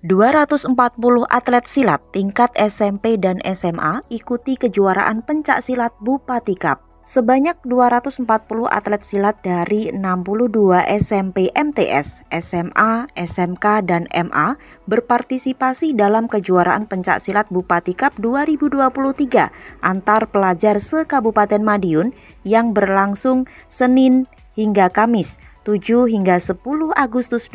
240 atlet silat tingkat SMP dan SMA ikuti kejuaraan pencak silat Bupati Cup. Sebanyak 240 atlet silat dari 62 SMP MTS, SMA, SMK, dan MA berpartisipasi dalam kejuaraan pencak silat Bupati Cup 2023 antar pelajar se-Kabupaten Madiun yang berlangsung Senin hingga Kamis 7 hingga 10 Agustus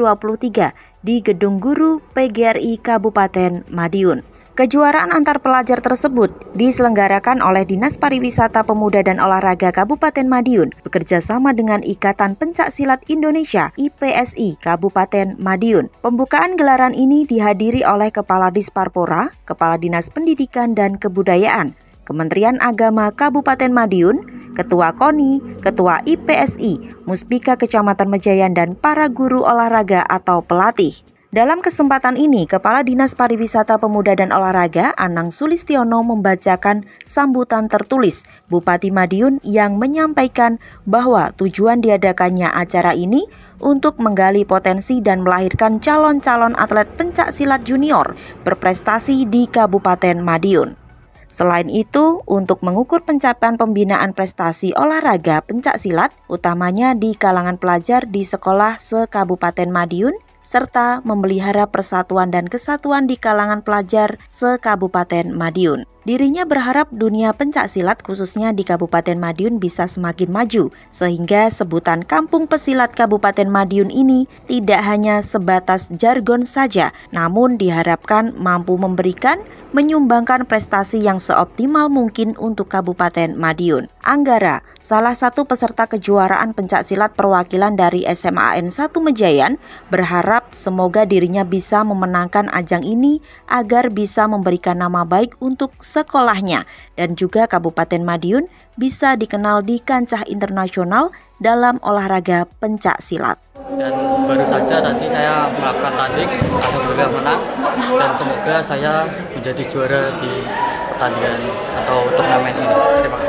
2023 di Gedung Guru PGRI Kabupaten Madiun. Kejuaraan antar pelajar tersebut diselenggarakan oleh Dinas Pariwisata Pemuda dan Olahraga Kabupaten Madiun bekerja sama dengan Ikatan Pencak Silat Indonesia IPSI Kabupaten Madiun. Pembukaan gelaran ini dihadiri oleh Kepala Disparpora, Kepala Dinas Pendidikan dan Kebudayaan, Kementerian Agama Kabupaten Madiun, Ketua KONI, Ketua IPSI, Muspika Kecamatan Mejayan, dan para guru olahraga atau pelatih. Dalam kesempatan ini, Kepala Dinas Pariwisata Pemuda dan Olahraga Anang Sulistiono membacakan sambutan tertulis Bupati Madiun yang menyampaikan bahwa tujuan diadakannya acara ini untuk menggali potensi dan melahirkan calon-calon atlet pencak silat junior berprestasi di Kabupaten Madiun. Selain itu, untuk mengukur pencapaian pembinaan prestasi olahraga pencak silat, utamanya di kalangan pelajar di sekolah se-Kabupaten Madiun, serta memelihara persatuan dan kesatuan di kalangan pelajar se-Kabupaten Madiun. Dirinya berharap dunia pencak silat khususnya di Kabupaten Madiun bisa semakin maju, sehingga sebutan Kampung Pesilat Kabupaten Madiun ini tidak hanya sebatas jargon saja, namun diharapkan mampu menyumbangkan prestasi yang seoptimal mungkin untuk Kabupaten Madiun. Anggara, salah satu peserta kejuaraan pencak silat perwakilan dari SMAN 1 Mejayan, berharap semoga dirinya bisa memenangkan ajang ini agar bisa memberikan nama baik untuk sekolahnya dan juga Kabupaten Madiun bisa dikenal di kancah internasional dalam olahraga pencak silat. Dan baru saja tadi saya melakukan tanding, alhamdulillah menang, dan semoga saya menjadi juara di pertandingan atau turnamen ini. Terima kasih.